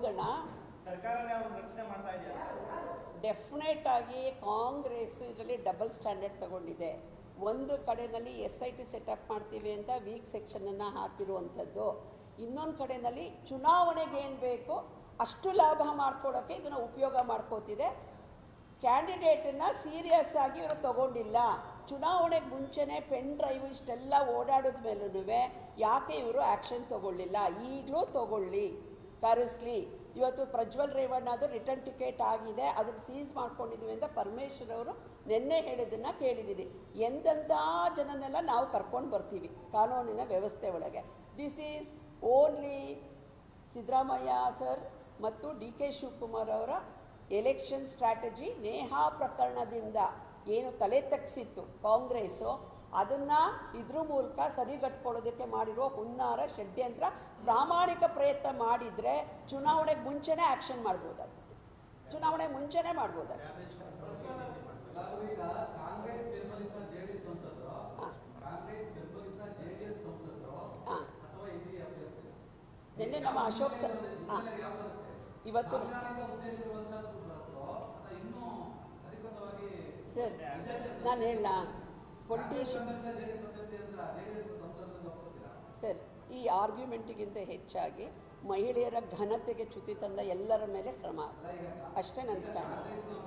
ಹೌದಣ್ಣ, ಡೆಫಿನೆಟ್ ಆಗಿ ಕಾಂಗ್ರೆಸ್ ಇದರಲ್ಲಿ ಡಬಲ್ ಸ್ಟ್ಯಾಂಡರ್ಡ್ ತಗೊಂಡಿದೆ. ಒಂದು ಕಡೆಯಲ್ಲಿ SIT ಸೆಟಪ್ ಮಾಡ್ತೀವಿ ಅಂತ ವೀಕ್ ಸೆಕ್ಷನನ್ನು ಹಾಕಿರುವಂಥದ್ದು, ಇನ್ನೊಂದು ಕಡೆಯಲ್ಲಿ ಚುನಾವಣೆಗೆ ಏನು ಬೇಕು ಅಷ್ಟು ಲಾಭ ಮಾಡ್ಕೊಳ್ಳೋಕ್ಕೆ ಇದನ್ನು ಉಪಯೋಗ ಮಾಡ್ಕೋತಿದೆ. ಕ್ಯಾಂಡಿಡೇಟನ್ನು ಸೀರಿಯಸ್ ಆಗಿ ಇವರು ತಗೊಂಡಿಲ್ಲ. ಚುನಾವಣೆಗೆ ಮುಂಚೆನೇ ಪೆನ್ ಡ್ರೈವ್ ಇಷ್ಟೆಲ್ಲ ಓಡಾಡಿದ ಮೇಲೂ ಯಾಕೆ ಇವರು ಆ್ಯಕ್ಷನ್ ತಗೊಳ್ಳಿಲ್ಲ? ಈಗಲೂ ತಗೊಳ್ಳಿ, ಕರೆಸ್ಲಿ. ಇವತ್ತು ಪ್ರಜ್ವಲ್ ರೇವಣ್ಣದು ರಿಟರ್ನ್ ಟಿಕೆಟ್ ಆಗಿದೆ, ಅದಕ್ಕೆ ಸೀಸ್ ಮಾಡ್ಕೊಂಡಿದ್ದೀವಿ ಅಂತ ಪರಮೇಶ್ವರ್ ಅವರು ನಿನ್ನೆ ಹೇಳಿದ್ದನ್ನು ಕೇಳಿದ್ದೀನಿ. ಎಂತೆಂಥ ಜನನೆಲ್ಲ ನಾವು ಕರ್ಕೊಂಡು ಬರ್ತೀವಿ ಕಾನೂನಿನ ವ್ಯವಸ್ಥೆ ಒಳಗೆ. This is only Siddaramaiah sir ಮತ್ತು DK ಶಿವಕುಮಾರ್ ಅವರ ಎಲೆಕ್ಷನ್ ಸ್ಟ್ರಾಟಜಿ. ನೇಹಾ ಪ್ರಕರಣದಿಂದ ಏನು ತಲೆ ತಗ್ಸಿತ್ತು ಕಾಂಗ್ರೆಸ್ಸು, ಅದನ್ನು ಇದ್ರ ಮೂಲಕ ಸರಿಗಟ್ಕೊಳ್ಳೋದಕ್ಕೆ ಮಾಡಿರೋ ಹುನ್ನಾರ ಷಡ್ಯಂತ್ರ. ಪ್ರಾಮಾಣಿಕ ಪ್ರಯತ್ನ ಮಾಡಿದರೆ ಚುನಾವಣೆಗೆ ಮುಂಚೆನೇ ಆ್ಯಕ್ಷನ್ ಮಾಡ್ಬೋದಾಗಿತ್ತು, ಚುನಾವಣೆಗೆ ಮುಂಚೆನೇ ಮಾಡ್ಬೋದಾಗಿತ್ತು. ನಿನ್ನೆ ನಮ್ಮ ಅಶೋಕ್ ಸರ್ ಇವತ್ತು ಸರ್ ನಾನು ಹೇಳ ಪೊಲಿಟಿಷಿಯನ್ ಸರ್, ಈ ಆರ್ಗ್ಯುಮೆಂಟಿಗಿಂತ ಹೆಚ್ಚಾಗಿ ಮಹಿಳೆಯರ ಘನತೆಗೆ ಚ್ಯುತಿ ತಂದ ಎಲ್ಲರ ಮೇಲೆ ಕ್ರಮ, ಅಷ್ಟೇ ನನ್ನ ಸ್ಟ್ಯಾಂಡ್.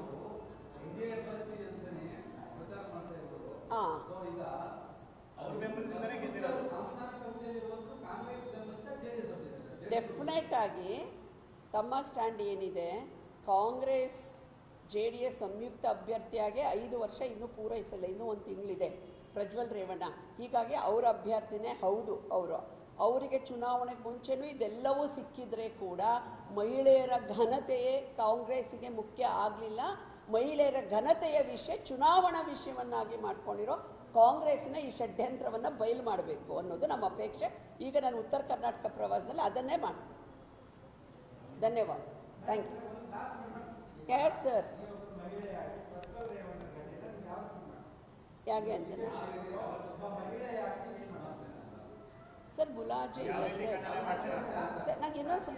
ಡೆಫಿನೆಟ್ ಆಗಿ ತಮ್ಮ ಸ್ಟ್ಯಾಂಡ್ ಏನಿದೆ, ಕಾಂಗ್ರೆಸ್ JDS ಸಂಯುಕ್ತ ಅಭ್ಯರ್ಥಿಯಾಗಿ 5 ವರ್ಷ ಇನ್ನೂ ಪೂರೈಸಲ್ಲ, ಇನ್ನೂ 1 ತಿಂಗಳಿದೆ ಪ್ರಜ್ವಲ್ ರೇವಣ್ಣ. ಹೀಗಾಗಿ ಅವರ ಅಭ್ಯರ್ಥಿನೇ ಹೌದು. ಅವರಿಗೆ ಚುನಾವಣೆಗೆ ಮುಂಚೆನೂ ಇದೆಲ್ಲವೂ ಸಿಕ್ಕಿದ್ರೆ ಕೂಡ ಮಹಿಳೆಯರ ಘನತೆಯೇ ಕಾಂಗ್ರೆಸ್ಸಿಗೆ ಮುಖ್ಯ ಆಗಲಿಲ್ಲ. ಮಹಿಳೆಯರ ಘನತೆಯ ವಿಷಯ ಚುನಾವಣಾ ವಿಷಯವನ್ನಾಗಿ ಮಾಡ್ಕೊಂಡಿರೋ ಕಾಂಗ್ರೆಸ್ಸಿನ ಈ ಷಡ್ಯಂತ್ರವನ್ನು ಬಯಲು ಮಾಡಬೇಕು ಅನ್ನೋದು ನಮ್ಮ ಅಪೇಕ್ಷೆ. ಈಗ ನಾನು ಉತ್ತರ ಕರ್ನಾಟಕ ಪ್ರವಾಸದಲ್ಲಿ ಅದನ್ನೇ ಮಾಡ್ತೀನಿ. ಧನ್ಯವಾದ. Thank you. ಎಸ್ ಸರ್, ಯಾಕೆ ಅಂತ ಸರ್ ಮುಲಾಜಿ ಇಲ್ಲ ಸರ್. ಸರ್ ನಂಗೆ ಇನ್ನೊಂದು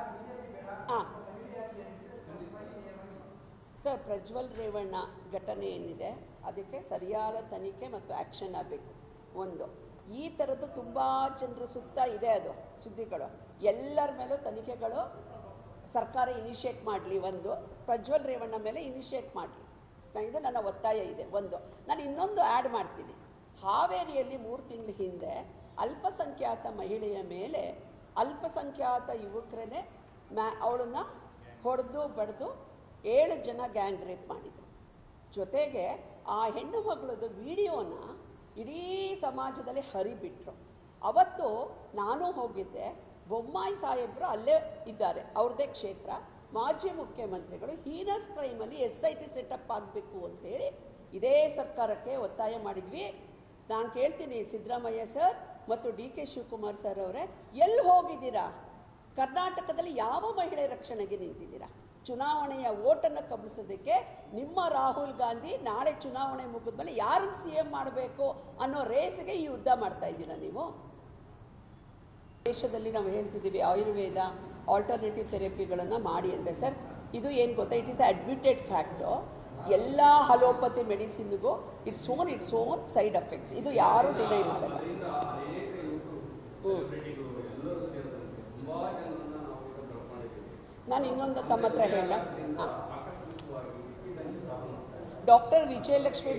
ಸರ್, ಪ್ರಜ್ವಲ್ ರೇವಣ್ಣ ಘಟನೆ ಏನಿದೆ ಅದಕ್ಕೆ ಸರಿಯಾದ ತನಿಖೆ ಮತ್ತು ಆ್ಯಕ್ಷನ್ ಆಗಬೇಕು. ಒಂದು ಈ ಥರದ್ದು ತುಂಬ ಜನರು ಸುತ್ತ ಇದೆ ಅದು ಸುದ್ದಿಗಳು, ಎಲ್ಲರ ಮೇಲೂ ತನಿಖೆಗಳು ಸರ್ಕಾರ ಇನಿಷಿಯೇಟ್ ಮಾಡಲಿ. ಒಂದು ಪ್ರಜ್ವಲ್ ರೇವಣ್ಣ ಮೇಲೆ ಇನಿಷಿಯೇಟ್ ಮಾಡಲಿ, ಇದು ನನ್ನ ಒತ್ತಾಯ ಇದೆ. ಒಂದು ನಾನು ಇನ್ನೊಂದು ಆ್ಯಡ್ ಮಾಡ್ತೀನಿ. ಹಾವೇರಿಯಲ್ಲಿ 3 ತಿಂಗಳ ಹಿಂದೆ ಅಲ್ಪಸಂಖ್ಯಾತ ಮಹಿಳೆಯ ಮೇಲೆ ಅಲ್ಪಸಂಖ್ಯಾತ ಯುವಕರೇ ಅವಳನ್ನು ಹೊಡೆದು ಬಡ್ದು 7 ಜನ ಗ್ಯಾಂಗ್ ರೇಪ್ ಮಾಡಿದರು. ಜೊತೆಗೆ ಆ ಹೆಣ್ಣು ಮಗಳದ್ದು ವಿಡಿಯೋನ ಇಡೀ ಸಮಾಜದಲ್ಲಿ ಹರಿಬಿಟ್ರು. ಅವತ್ತು ನಾನು ಹೋಗಿದ್ದೆ, ಬೊಮ್ಮಾಯಿ ಸಾಹೇಬರು ಅಲ್ಲೇ ಇದ್ದಾರೆ, ಅವ್ರದ್ದೇ ಕ್ಷೇತ್ರ. ಮಾಜಿ ಮುಖ್ಯಮಂತ್ರಿಗಳು ಹೀನಸ್ ಕ್ರೈಮಲ್ಲಿ SIT ಸೆಟಪ್ ಆಗಬೇಕು ಅಂತೇಳಿ ಇದೇ ಸರ್ಕಾರಕ್ಕೆ ಒತ್ತಾಯ ಮಾಡಿದ್ವಿ. ನಾನು ಕೇಳ್ತೀನಿ ಸಿದ್ದರಾಮಯ್ಯ ಸರ್ ಮತ್ತು DK ಶಿವಕುಮಾರ್ ಸರ್ ಅವರೇ, ಎಲ್ಲಿ ಹೋಗಿದ್ದೀರಾ? ಕರ್ನಾಟಕದಲ್ಲಿ ಯಾವ ಮಹಿಳೆ ರಕ್ಷಣೆಗೆ ನಿಂತಿದ್ದೀರಾ? ಚುನಾವಣೆಯ ಓಟನ್ನು ಕಬಳಿಸೋದಕ್ಕೆ ನಿಮ್ಮ ರಾಹುಲ್ ಗಾಂಧಿ ನಾಳೆ ಚುನಾವಣೆ ಮುಗಿದ ಮೇಲೆ ಯಾರನ್ನು CM ಮಾಡಬೇಕು ಅನ್ನೋ ರೇಸ್ಗೆ ಈ ಯುದ್ಧ ಮಾಡ್ತಾ ಇದ್ದೀರಾ ನೀವು. ದೇಶದಲ್ಲಿ ನಾವು ಹೇಳ್ತಿದ್ದೀವಿ ಆಯುರ್ವೇದ ಆಲ್ಟರ್ನೇಟಿವ್ ಥೆರಪಿಗಳನ್ನು ಮಾಡಿ ಅಂತ. ಸರ್ ಇದು ಏನು ಗೊತ್ತಾ, ಇಟ್ ಈಸ್ ಅಡ್ಮಿಟೆಡ್ ಫ್ಯಾಕ್ಟು. ಎಲ್ಲ ಅಲೋಪತಿ ಮೆಡಿಸಿನ್ಗೂ ಇಟ್ಸ್ ಓನ್ ಸೈಡ್ ಎಫೆಕ್ಟ್ಸ್, ಇದು ಯಾರೂ ಡಿನೈ ಮಾಡಲ್ಲ. ನಾನು ಇನ್ನೊಂದು ತಮ್ಮ ಹತ್ರ ಹೇಳ, doctor Vijayalakshmi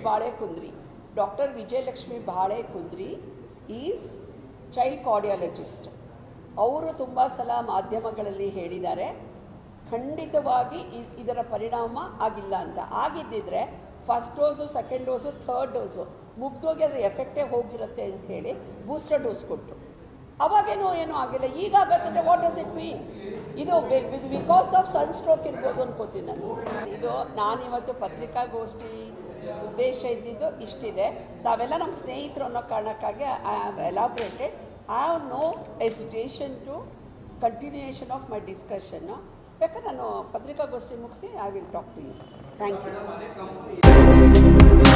Balekundri is child cardiologist. ಅವರು ತುಂಬ ಸಲ ಮಾಧ್ಯಮಗಳಲ್ಲಿ ಹೇಳಿದ್ದಾರೆ ಖಂಡಿತವಾಗಿ ಇದರ ಪರಿಣಾಮ ಆಗಿಲ್ಲ ಅಂತ. ಆಗಿದ್ದಿದ್ರೆ first dose, second dose, third dose ಮುಗ್ದೋಗಿ ಅದರ ಎಫೆಕ್ಟೇ ಹೋಗಿರುತ್ತೆ ಅಂತ ಹೇಳಿ ಬೂಸ್ಟರ್ ಡೋಸ್ ಕೊಟ್ಟರು. ಅವಾಗೇನೋ ಏನೂ ಆಗಿಲ್ಲ. ಈಗ ಆಗತ್ತಂದರೆ ವಾಟ್ ಡಸ್ ಇಟ್ ಮೀನ್? ಇದು ಬಿಕಾಸ್ ಆಫ್ ಸನ್ಸ್ಟ್ರೋಕ್ ಇರ್ಬೋದು ಅನ್ಕೋತೀನಿ ನಾನು. ನಾನಿವತ್ತು ಪತ್ರಿಕಾಗೋಷ್ಠಿ ಉದ್ದೇಶ ಇದ್ದಿದ್ದು ಇಷ್ಟಿದೆ. ತಾವೆಲ್ಲ ನಮ್ಮ ಸ್ನೇಹಿತರು ಅನ್ನೋ ಕಾರಣಕ್ಕಾಗಿ I have elaborated. I have no hesitation to continuation of my discussion. ಬೇಕಾದ್ರೆ ನಾನು ಪತ್ರಿಕಾಗೋಷ್ಠಿ ಮುಗಿಸಿ I will talk to you. Thank you.